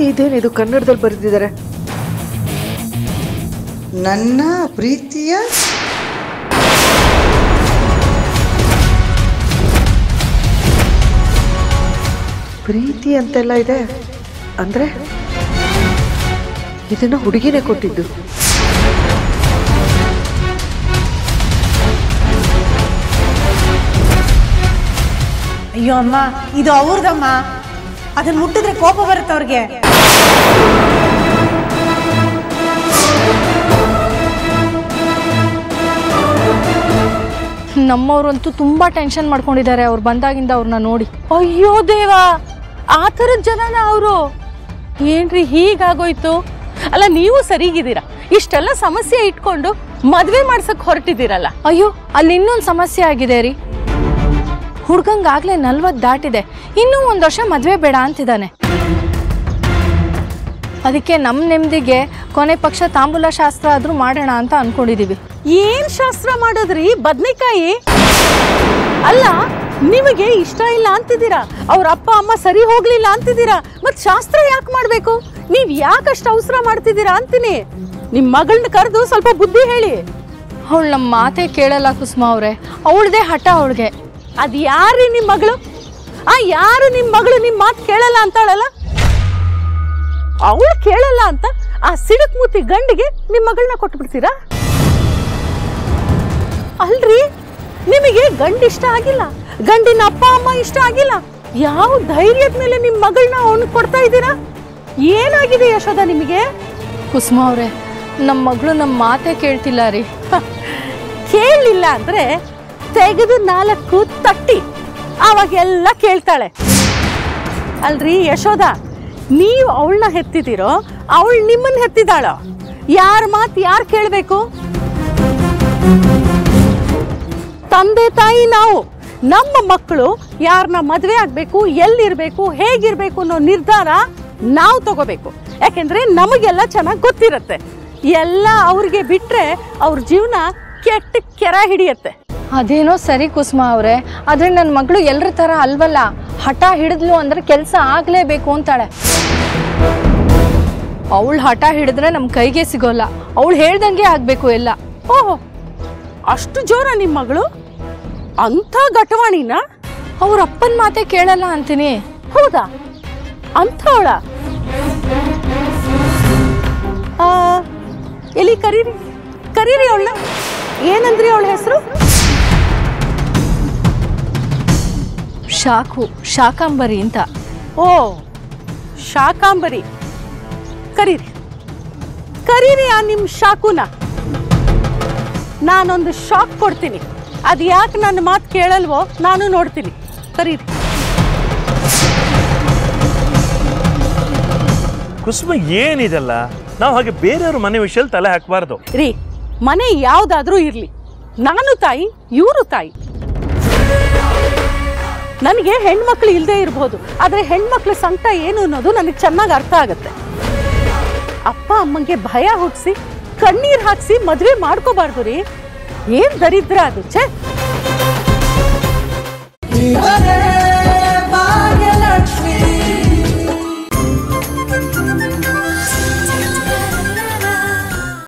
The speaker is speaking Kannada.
ಇದೇನಿದು ಕನ್ನಡದಲ್ಲಿ ಬರೆದಿದ್ದಾರೆ? ನನ್ನ ಪ್ರೀತಿಯ ಪ್ರೀತಿ ಅಂತೆಲ್ಲ ಇದೆ ಅಂದ್ರೆ ಇದನ್ನ ಹುಡುಗಿನೇ ಕೊಟ್ಟಿದ್ದು. ಅಯ್ಯೋ ಅಮ್ಮ, ಇದು ಅವ್ರದಮ್ಮ. ಅದನ್ನ ಮುಟ್ಟಿದ್ರೆ ಕೋಪ ಬರುತ್ತೆ ಅವ್ರಿಗೆ. ನಮ್ಮವ್ರಂತೂ ತುಂಬಾ ಟೆನ್ಷನ್ ಮಾಡ್ಕೊಂಡಿದ್ದಾರೆ ಅವ್ರು ಬಂದಾಗಿಂದ ಅವ್ರನ್ನ ನೋಡಿ. ಅಯ್ಯೋ ದೇವಾ, ಆ ಥರದ ಜನನ ಅವರು? ಏನ್ರಿ ಹೀಗಾಗೋಯ್ತು? ಅಲ್ಲ, ನೀವು ಸರಿಗಿದ್ದೀರಾ, ಇಷ್ಟೆಲ್ಲ ಸಮಸ್ಯೆ ಇಟ್ಕೊಂಡು ಮದ್ವೆ ಮಾಡ್ಸಕ್ ಹೊರಟಿದ್ದೀರಲ್ಲ. ಅಯ್ಯೋ, ಅಲ್ಲಿ ಇನ್ನೊಂದು ಸಮಸ್ಯೆ ಆಗಿದೆ ರೀ. ಹುಡ್ಗಂಗಾಗ್ಲೇ 40 ದಾಟಿದೆ, ಇನ್ನೂ 1 ವರ್ಷ ಮದ್ವೆ ಬೇಡ ಅಂತಿದ್ದಾನೆ. ಅದಕ್ಕೆ ನಮ್ಮ ನೆಮ್ಮದಿಗೆ ಕೊನೆ ಪಕ್ಷ ತಾಂಬೂಲ ಶಾಸ್ತ್ರ ಆದ್ರೂ ಮಾಡೋಣ ಅಂತ ಅನ್ಕೊಂಡಿದೀವಿ. ಏನ್ ಶಾಸ್ತ್ರ ಮಾಡೋದ್ರಿ? ಬದ್ನೆಕಾಯಿ ಅಲ್ಲ, ನಿಮಗೆ ಇಷ್ಟ ಇಲ್ಲ ಅಂತಿದ್ದೀರಾ, ಅವ್ರ ಅಪ್ಪ ಅಮ್ಮ ಸರಿ ಹೋಗ್ಲಿಲ್ಲ ಅಂತಿದ್ದೀರಾ, ಮತ್ ಶಾಸ್ತ್ರ ಯಾಕೆ ಮಾಡ್ಬೇಕು? ನೀವ್ ಯಾಕಷ್ಟು ಅವಸರ ಮಾಡ್ತಿದ್ದೀರಾ ಅಂತೀನಿ. ನಿಮ್ ಮಗಳನ್ನ ಕರೆದು ಸ್ವಲ್ಪ ಬುದ್ಧಿ ಹೇಳಿ. ಅವಳು ನಮ್ಮ ಮಾತೆ ಕೇಳಲ್ಲ ಕುಸುಮಾ ಅವ್ರೆ, ಅವಳದೇ ಹಠ ಅವಳಿಗೆ. ಅದ್ ಯಾರೀ ನಿಮ್ ಮಗಳು? ಯಾರು ನಿಮ್ ಮಗಳು ನಿಮ್ ಮಾತು ಕೇಳಲ್ಲ ಅಂತಾಳಲ್ಲ? ಅವಳು ಕೇಳಲ್ಲ ಅಂತ ಆ ಸಿಡಕ್ ಮೂತಿ ಗಂಡಿಗೆ ನಿಮ್ ಮಗಳನ್ನ ಕೊಟ್ಬಿಡ್ತೀರಾ? ಅಲ್ರಿ, ನಿಮಗೆ ಗಂಡ ಇಷ್ಟ ಆಗಿಲ್ಲ, ಗಂಡಿನ ಅಪ್ಪ ಅಮ್ಮ ಇಷ್ಟ ಆಗಿಲ್ಲ, ಯಾವ ಧೈರ್ಯದ ಮೇಲೆ ನಿಮ್ ಮಗಳನ್ನ ಅವನು ಕೊಡ್ತಾ ಇದ್ದೀರಾ? ಏನಾಗಿದೆ ಯಶೋದ ನಿಮಗೆ? ಕುಸುಮಾ ಅವ್ರೆ, ನಮ್ಮ ಮಗಳು ನಮ್ಮ ಮಾತೆ ಕೇಳ್ತಿಲ್ಲ ರೀ. ಕೇಳಲಿಲ್ಲ ಅಂದ್ರೆ ತೆಗೆದು 4 ತಟ್ಟಿ ಅವಾಗೆಲ್ಲ ಕೇಳ್ತಾಳೆ. ಅಲ್ರಿ ಯಶೋದ, ನೀವು ಅವಳನ್ನ ಹೆತ್ತಿದ್ದೀರೋ ಅವಳು ನಿಮ್ಮನ್ನ ಹೆತ್ತಿದಾಳೋ? ಯಾರ ಮಾತು ಯಾರು ಕೇಳಬೇಕು? ತಂದೆ ತಾಯಿ ನಾವು. ನಮ್ಮ ಮಕ್ಕಳು ಯಾರನ್ನ ಮದುವೆ ಆಗ್ಬೇಕು, ಎಲ್ಲಿರ್ಬೇಕು, ಹೇಗಿರ್ಬೇಕು ಅನ್ನೋ ನಿರ್ಧಾರ ನಾವು ತಗೋಬೇಕು. ಯಾಕೆಂದ್ರೆ ನಮಗೆಲ್ಲ ಚೆನ್ನಾಗಿ ಗೊತ್ತಿರತ್ತೆ. ಎಲ್ಲ ಅವ್ರಿಗೆ ಬಿಟ್ರೆ ಅವ್ರ ಜೀವನ ಕೆಟ್ಟ ಕೆರ ಹಿಡಿಯತ್ತೆ. ಅದೇನೋ ಸರಿ ಕುಸುಮಾ ಅವ್ರೆ, ಆದ್ರೆ ನನ್ನ ಮಗಳು ಎಲ್ಲರ ತರ ಅಲ್ವಲ್ಲ. ಹಠ ಹಿಡಿದ್ಲು ಅಂದ್ರೆ ಕೆಲಸ ಆಗ್ಲೇಬೇಕು ಅಂತಾಳೆ. ಅವಳು ಹಠ ಹಿಡಿದ್ರೆ ನಮ್ ಕೈಗೆ ಸಿಗೋಲ್ಲ, ಅವಳು ಹೇಳ್ದಂಗೆ ಆಗ್ಬೇಕು ಎಲ್ಲ. ಓಹೋ, ಅಷ್ಟು ಜೋರ ನಿಮ್ ಮಗಳು? ಅಂಥ ಘಟವಾಣಿನ? ಅವ್ರ ಅಪ್ಪನ ಮಾತೆ ಕೇಳಲ್ಲ ಅಂತೀನಿ. ಹೌದಾ? ಅಂಥವಳ? ಎಲ್ಲಿ ಕರೀರಿ, ಕರೀರಿ ಅವಳನ್ನ. ಏನಂದ್ರಿ ಅವಳ ಹೆಸರು? ಶಾಕಾಂಬರಿ ಅಂತ. ಓ, ಶಾಕಾಂಬರಿ. ಕರೀರಿ, ಕರೀರಿ ಆ ನಿಮ್ ಶಾಕುನ. ನಾನೊಂದು ಶಾಕ್ ಕೊಡ್ತೀನಿ. ಅದು ಯಾಕೆ ನನ್ನ ಮಾತು ಕೇಳಲ್ವೋ ನಾನು ನೋಡ್ತೀನಿ. ಕರೀರಿ. ಕುಸುಮ, ಏನಿದೆಲ್ಲ? ನಾವು ಹಾಗೆ ಬೇರೆಯವ್ರ ಮನೆ ವಿಷಯದಲ್ಲಿ ತಲೆ ಹಾಕಬಾರ್ದು ರೀ. ಮನೆ ಯಾವ್ದಾದ್ರೂ ಇರ್ಲಿ, ನಾನು ತಾಯಿ, ಇವರು ತಾಯಿ. ನನಗೆ ಹೆಣ್ಮಕ್ಳು ಇಲ್ಲದೆ ಇರಬಹುದು, ಆದ್ರೆ ಹೆಣ್ಮಕ್ಳ ಸಂಕಟ ಏನು ಅನ್ನೋದು ನನಗೆ ಚೆನ್ನಾಗಿ ಅರ್ಥ ಆಗತ್ತೆ. ಅಪ್ಪ ಅಮ್ಮಂಗೆ ಭಯ ಹುಟ್ಟಿಸಿ ಕಣ್ಣೀರ್ ಹಾಕ್ಸಿ ಮದ್ವೆ ಮಾಡ್ಕೋಬಾರ್ದು ರೀ. ಏನ್ ದರಿದ್ರ ಅದು. ಛೇ.